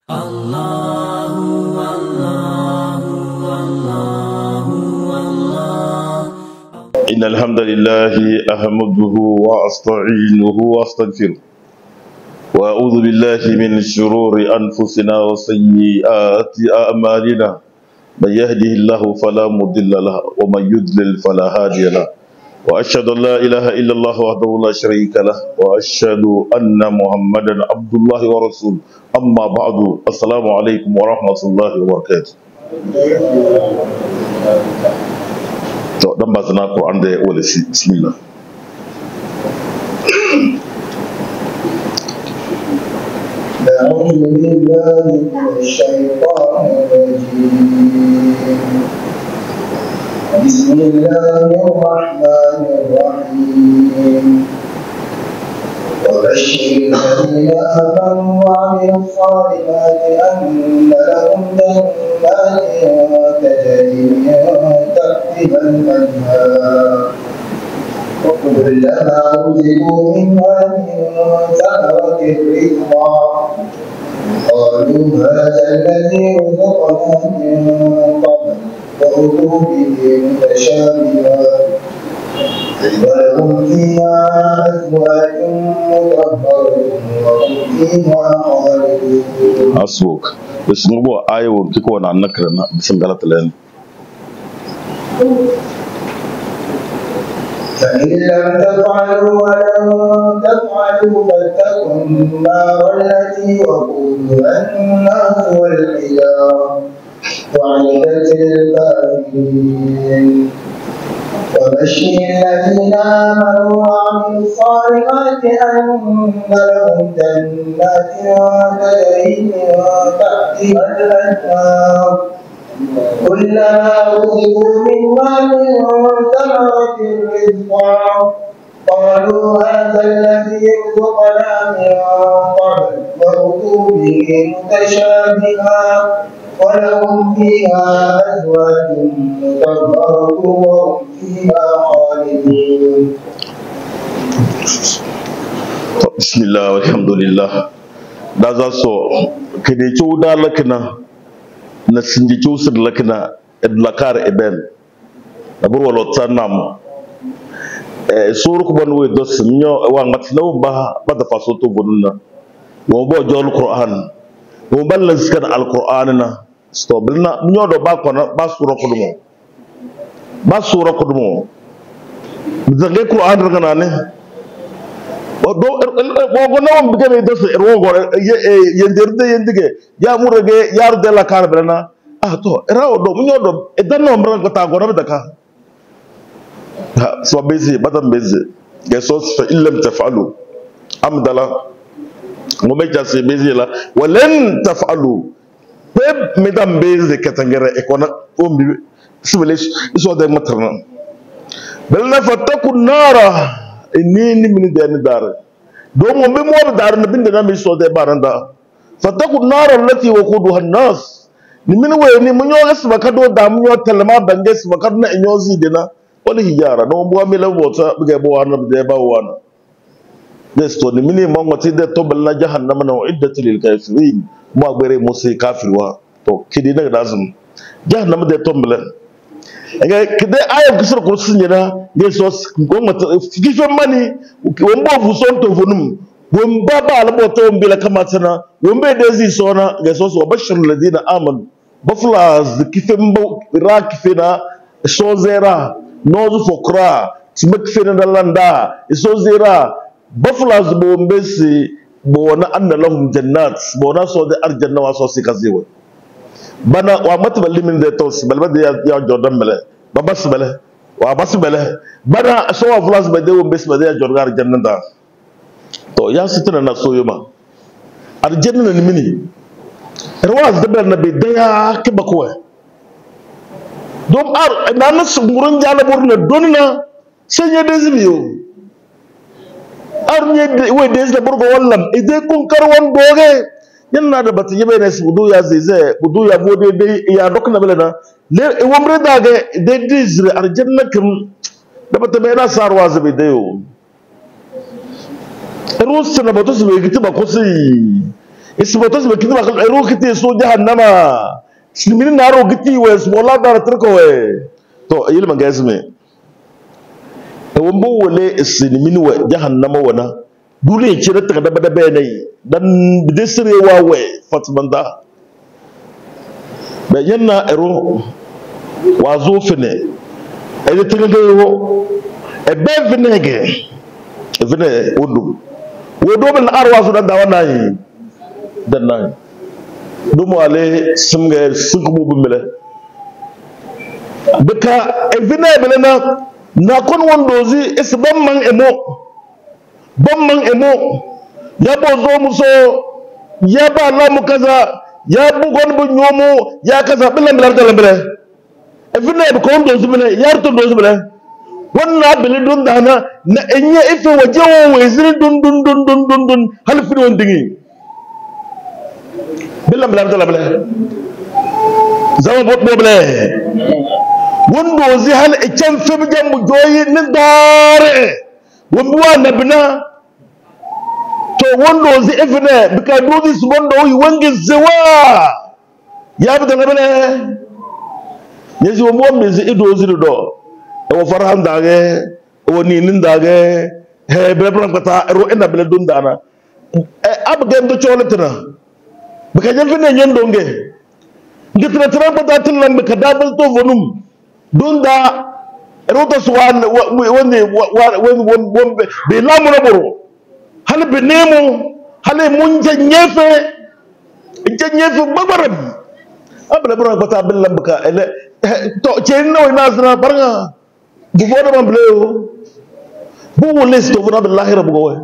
إن الحمد لله أحمده وأستعينه وأستغفره وأعوذ بالله من شرور أنفسنا وسيئات أعمالنا من يهده الله فلا مضل له ومن يضلل فلا هادي له وأشهد أن لا إله إلا الله وحده لا شريك له وأشهد أن محمدا عبد الله ورسوله أما بعد السلام عليكم ورحمة الله وبركاته. Dan bazana Quran da wala bismillah. أعوذ بالله من الشيطان الرجيم. بسم الله الرحمن الرحيم. وبشر الذين آمنوا وعملوا الصالحات أن لهم جنات تجري من تحتها الأنهار وكلما رزقوا منها من ثمرة رزقا قالوا هذا الذي رزقنا من قبل وأتوا به متشابها ولهم فيها أزواج مطهرة وهم فيها خالدون. حسبك. بس نبغى آية وكيكو أنا نكرنا بسم الله تعالى. فإن لم تفعلوا ولن تفعلوا فاتقوا النار التي وقودها الناس والحجارة أعدت للكافرين. وبشر الذين آمنوا وعملوا الصالحات أن لهم جنات تجري من تحتها الأنهار كلما رزقوا منها من ثمرة رزقا قالوا هذا الذي رزقنا من قبل وأتوا به متشابها ولهم فيها أزواج مطهرة وهم فيها خالدون. بسم الله والحمد لله. Daza so kede chuda lakna na sinji chusir lakna edlakar eben abur walo tanam suru ko banwe dos nyo wa ngatno ba da fasoto bonuna wo bo jol Qur'an wo balans kan al Qur'an na sto bilna nyo do ba kono ba sura ko dumo zange Qur'an ngana ne do go no bigame dos wo go yendige ya murage yar de la kar brana to rawo do nyo do edanno mra ko ta go na daka so bezi badam bezi gesos fa illam taf'alu amdala mo be jase bezi la walan taf'alu peb medam bezi katangere e kona ombi sibele so de matrna balna fatakun nara inni min den dar do mo be mo dar na binda na mi so de baranda fatakun nara allati waquduha an-nas ni min we ni munyo asba kado da munyo talma banges bakadna inyozi dina wala hijara no bo mi la wota biga bo wana de ba wana des to ni mini mo ngoti de to bal na jahannama na iddat lil kafirin mo agbere mo se kafirwa to kidi na dazum jahannama de to mbele nga kide ayo kusur kursun yana yesos ko mata kifan mani won bo fu son to funum won baba al bo to mbele kamatana won be dezi sona yesos wa bashir alladina amanu baflas kifan bo rakifina so zera nozu fokra timek fena dalanda so zera baflas bo mbesi bo na anna lahum jannat bo na so de arjanna wa so sikaziwa bana wa matbal min de tos balbade ya jordan mele babas mele wa bas mele bana so wa flas bade wo mbesi bade ya jorgar jannata to ya sitana na so yoma arjanna ni mini rawaz de bel na be daya ke bakwe dom ar nana sungurun jala burna donna senya desbiyo ar nye we desla burgo wallam ide kun karwan doge yanna da bata yebe ne budu ya zeze budu ya mode dai ya dokna belana le womre dage de dizre arjanna kum da bata be na sarwa zabe dayo rus na batu su be giti ba kusi isbotos be kiti bakal ero kiti so jahannama silmini naro kiti we smola dar trko we to yilma gasme e wombo wole silmini we jahannama wana dule ci rata da bada bayanai dan bidisire wa we fatmanda be yanna ero wazo fene e tirinde wo e be vinege vine wodo ben arwa so da wana yi dan nan dumo ale sumge sunkubu bumele beka e vine bele na kon wondozi isbam man emo bomman emo ya bozo muso ya ba lamu kaza ya bugon bu nyomo ya kaza bilan bilar dalambere e vine be ko wondozi bele yar to dozi bele wannan bele dun dana na enye ife wajewo weziri dun hal fi won dingi bilan bilar dalambere zama bot boble wondozi hal e cem fe bi jam joyi ni dare wambuwa nabina to wondozi ifne bika dudi subondo yi wangi zewa ya bi dalambere yezi wambuwa mezi idozi do o farhan dage o ninin dage he bebran kata ro enda bele dun dana ab gem do choletna baka jefne nyendonge ngitra tran kata tilan baka dabal to vonum dunda ro to swan woni won be lamu na boro hal be nemo hal munje nyefe babaram abla bro kata bilam baka ele to chenno nasra baranga bugoda man bleu bu woles to buna billahi rabbugo we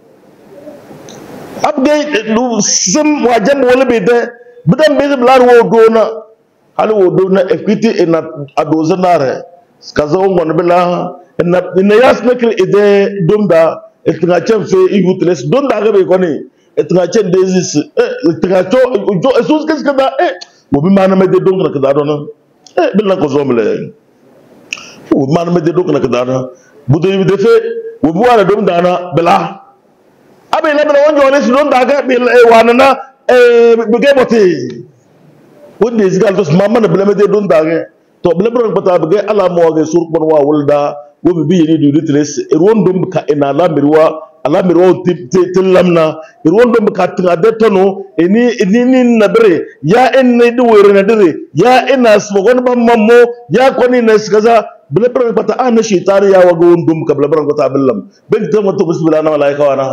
abgay du sim wajam wala be de budam be blar wo dona hal wo dona equity in adozanare kaza ngon billa in yasnakil ide dumda etnga chemfe igutles donda ga be koni etnga chen desis etnga to jo esus kes kada wo bi maname de dongra kada dona billa ko zomle man me de dok nak dana budé bi defé wo bu wala dum dana bela abe la bela won jole si don daga bi wanana bi geboti wonde zigal tos mamma na bela me de don daga to bela bron bata bi ala mo ga sur bon wa wulda wo bi yini du ditres e won dum ka ina la mirwa ala mirwa tillamna e won dum ka tinga de tono ni nabre ya en ne du were na dire ya ina smogon bam mammo ya koni na skaza bela bron bata ana shaytan ya wago wondum ka bela bron bata billam ben to to bismillah na malaika wana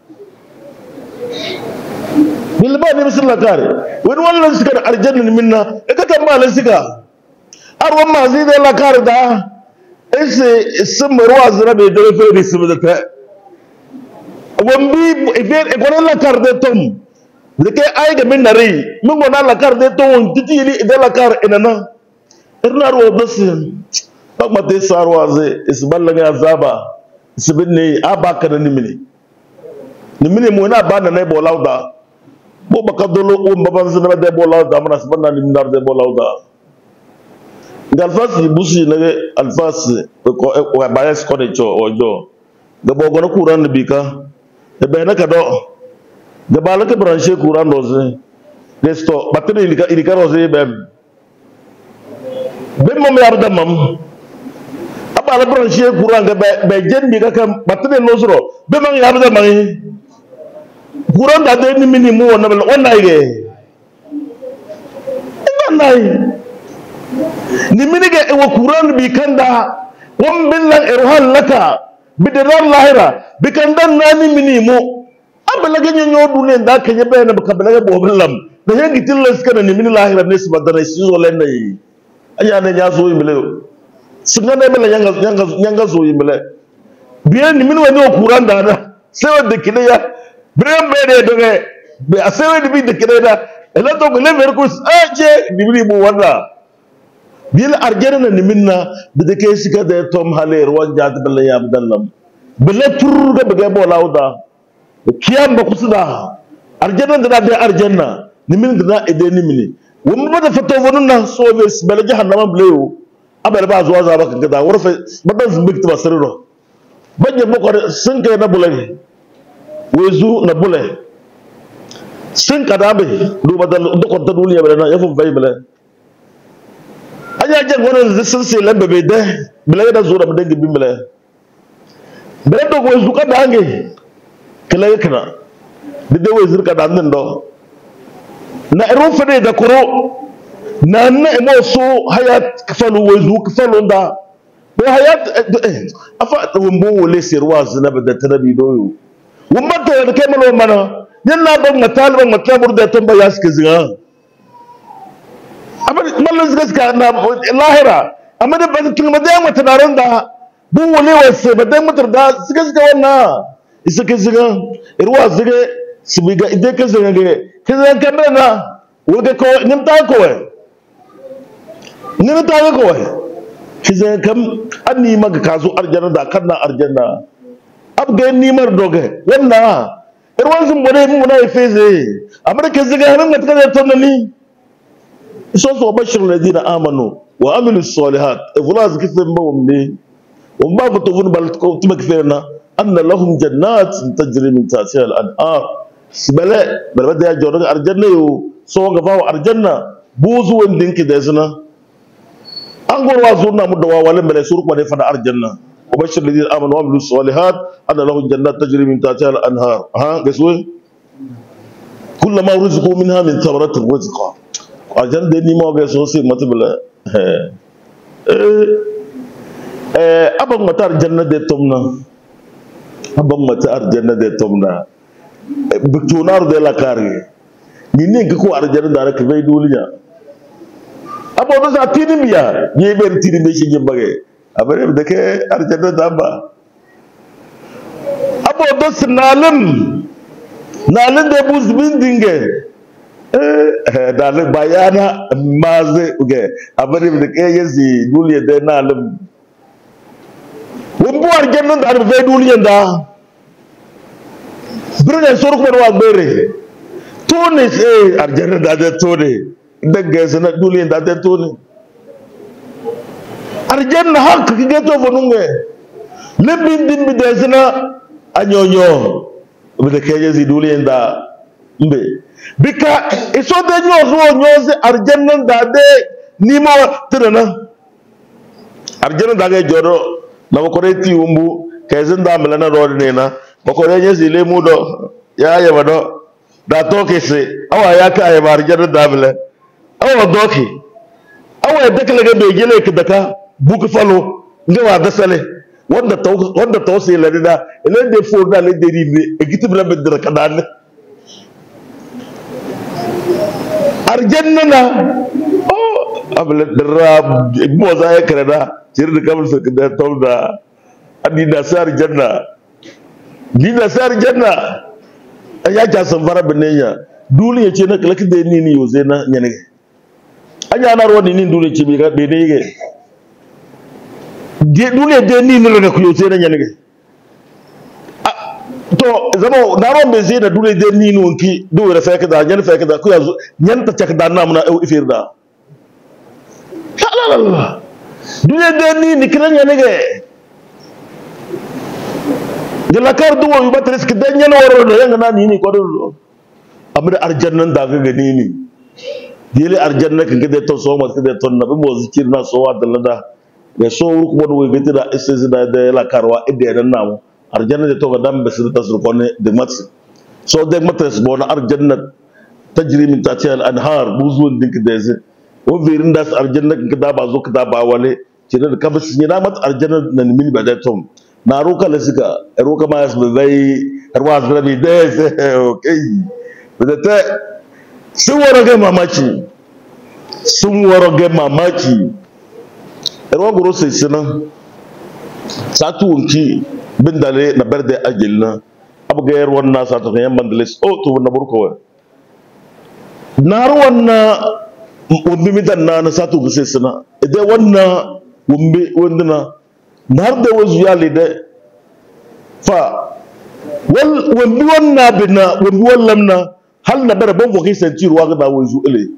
bilba ni bismillah kare wani wallan suka aljanna minna e ka tamba lan suka arwan ma zai da la kare da ese simruwa zira be dole fe bismillah wambi ifer e kono la kare de tom de ke ay ga min nari min gona la kare de tom titili de la kare enana ernar wo basin bakma te sarwaze isballa ga azaba isbinni abaka na nimini mo na bana na bolawda bo bakadolo o mbaban zina de bolawda mana sbanna ni ndar de bolawda galfas busi na alfas ko bayas ko de cho ojo ga bogo na kuran bika e be na kado ga balaka branche kuran doze desto batene ilika roze bem mo me abda mam abala branche kuran ga be jendi ga kam batene nozro be man yabda mai kuran da de ni mini mu wonna ige nai ni mini ga e kuran bi kanda won billan irhal laka bidirar lahira bikandan nani mini mu abala ga nyo dune da kanye be na bakabala ga bobillam da yangi tillas kana ni mini lahira ne su badana shi zo len dai anya ne nya zo yimle sunga ne bela nyanga zo yimle biye ni mini wani kuran da na sai wanda kide ya biyan be de doge be sai wanda bi da kide da ela to ko le mer ko aje ni mini mu wanda bil arjana ni minna bide ke sika de tom haler wanja bela ya abdallam bele turga bege bolawda kiyam ba kusuda arjana da de arjana ni min da ede ni mini wumma bada fato vonuna so be bele jahannama bleyo abel ba zuwa za baka gada warfa badan zumbik ta basirro banje boko sun kai na bulai wezu na bulai sin kadabe do badal do ko tadul ya bala ya fu fay bala anya jeng wono sin se lambe be de bala da zura be de bi bala bala do ko zuka dange kala kana de wazir ka dan ndo na ero fade da koro na na emo so hayat kafalu wazu kafalu da bo hayat afa wumbo wole sirwaz na bada tarabi doyo wumba to da kai malo mana yalla ban matalban matlabur da tamba yaske zinga amma mallan gaska na lahira amma da ban kin madan matanaran da bu wole wase madan mutar da gaska wannan isa ke zinga irwa zige sibiga ide ke zinga ge ke zinga kamena woga ko nimta ko ni ta ga kawai kize kam an ni maga kazo arjanna da kanna arjanna abga ni mar doge wannan irwan sun bode mu na feze amma kize ga nan ga kaza tonani so bashir ladina amanu wa amilu salihat iflaz kifin ba ummi umma butun bal ko tuma kifirna anna lahum jannat tajri min tahtiha al-anhar sibale bal ya jodo arjanna yo so ga fa arjanna buzu wandin ki da suna angor wa zurna mudda wa wala mele suruk ma defana arjanna wa bashir ladina amanu wa amilus salihat anna lahum jannat tajri min tahtiha al-anhar ha gaswe kullama rizqu minha min thamaratir rizqa arjan de ni mo gaso se matbala abang mata arjanna de tomna abang mata arjanna de tomna bitunar de la kare ni ne ko arjanna da ka bai duniya abo do sa tinim ya ye ber tinim be shi bage abare da ke arjanna da ba abo do sinalim nalin da buz bin dinge dalil bayana maze uge abare da ke yezi duliya da nalim wumbu arjanna da be duliya da birne sorko wa bere tone arjanna da tone daga sana duliya da ta tone arjanna hak kige to fonunge lebin din bi da sana anyonyo bi ke yezi duliya da mbe bika iso de nyoze arjanna da de nimo tirana arjanna da ga joro na ko reti umbu kayzin da malana rod ne na ko yezi le mudo ya ya wado da to kese awa ya ka ya arjanna da bele awa doki awa da kala ga begele ki daka buku falo ngawa da sale wanda tawsi la dida ele de fo da le derive e gitibla be dira kadan arjanna na oh abla dirab mo za ya karada cirda kamar su da tawda adida sar janna dina sar janna ya ja san fara binenya duniya ce na kalaki da ni yoze na nyane anya na ro ni duniya ce bi ga be ne ge duniya de ni ne ku yoze na nyane to zama na ro be zai da duniya de ni wonki do ra fa da nyane fa da ku yazo nyanta cak da na muna ifirda la duniya de ni kiran nyane ge jala kar duwo yu batris ki dan nyane woro no yanga na ni ko do amada arjannan da ga gani ni dile arjanna kan gade to so mat gade to nabi mo zikir na so wa dalada ya so ru ko do gade da ss da la karwa ide dan namu arjanna de to ga dam be sir tasur ko ne de mat so de matres bona arjanna tajri min tahtiha al anhar buzun dik deze o virin das arjanna kan da ba zo ka ba wale kina da kabas ni da mat arjanna nan min ba da tom na roka la sika roka ma yas bai arwa zrabi deze okay bidata sun warage mamaki erwa guro sai sinan satu unki bindale na berde ajilna abga yar wannan satu kan yamman dalis o to na burko nar wannan umbi midan na satu guse sina ide wannan umbi wanduna nar da wazu ya lide fa wal umbi wannan bina umbi wallamna hal na bara bon voki sentir wa ga wazu ile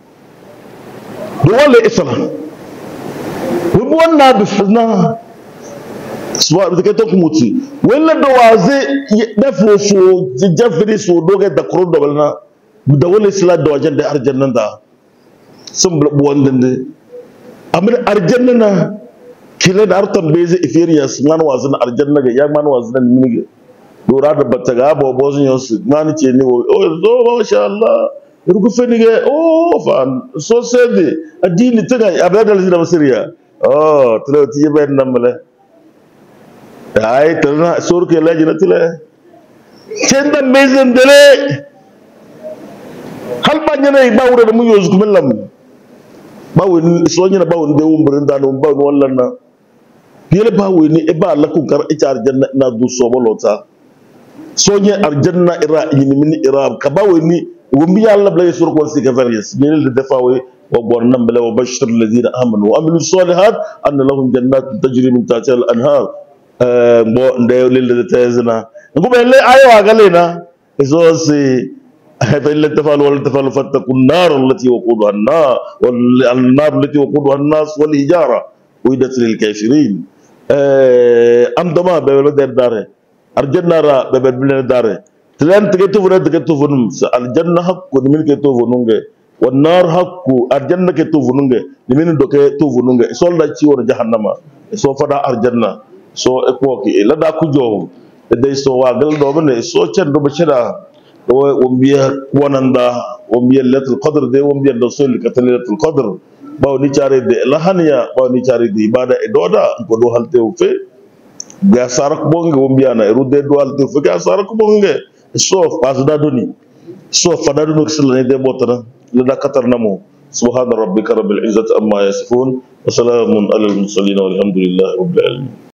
do wala islam umbi wannan bifna swa bi ke to kumuti wala do waze da fofo jafri so do ga da kro do balna da wala sila da wajen da arjannan da sun buwan dinde amma arjannan na kila da artan beze experience man wazin arjanna ga ya man wazin min dora da bata ga ba bozun yosu man ce ni o zo masha Allah rugu feni ga o fan so sede adini taga abadal da masiriya oh tilawti yeben namle ay tana surke lajina tile cenda mezen dele hal ba nyane ba wure da mu yozu kumelam ba woni so nyana ba woni de umburin da no ba woni wallan na yele ba woni e ba la ku kar e tar janna na du so bolota so nye arjanna ira yini min ira ka ba woni wumbi yalla bla sur ko si ka various yele de defa we wa bornam bla wa bashir alladhina amanu wa amilu salihat an lahum jannatun tajri min tahtiha al anhar bo nde lil tezna ngube le ayo agale na so si فإن تفعلوا ولا تفعلوا فاتقوا النار التي وقودها النار التي وقودها الناس والحجارة وإدت للكافرين أم دما ببلد داره الجنة را ببلد داره تلان تكتو فنان تكتو فنون الجنة حق نمين كتو فنونغ والنار حق الجنة كتو فنونغ نمين دوكتو فنونغ سول لا تشيور جهنم سو فدا الجنة سو اكوكي لا دا كوجو دي سو واغل دوبن سو تشن دو بشرا ومبيا ونندا ومبيا ليلة القدر دي ومبيا دوسول كتن ليلة القدر باو نيچاري دي لهانيا باو نيچاري دي عبادة دودا ko do halte o fe ga sarak bonge wombiya na rude do halte o fe ga sarak bonge so fasda doni so fada do ksel ne de botana la da katar namo subhana rabbika rabbil izzati amma yasifun wa salamun alal mursalin walhamdulillahi rabbil alamin